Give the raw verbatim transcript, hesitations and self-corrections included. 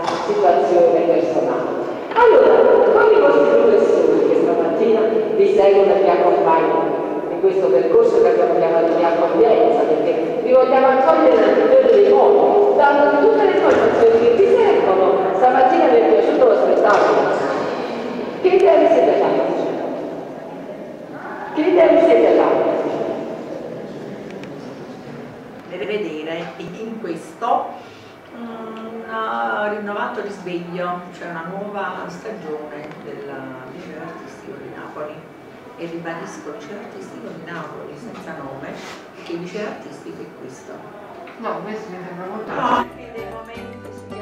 situazione personale. Allora, con i vostri professori che stamattina vi seguono e vi accompagnano in questo percorso che abbiamo chiamato di accoglienza, perché vi vogliamo accogliere nel migliore dei modi, dando tutte le informazioni che vi servono. Stamattina vi è piaciuto lo spettacolo? Che idea vi siete fatti? Che idea vi siete fatti? Vedere in questo un rinnovato risveglio, cioè una nuova stagione del liceo artistico di Napoli, e ribadisco il liceo artistico di Napoli senza nome, perché il liceo artistico è questo. No, questo mi sembra molto... No, anche dei momenti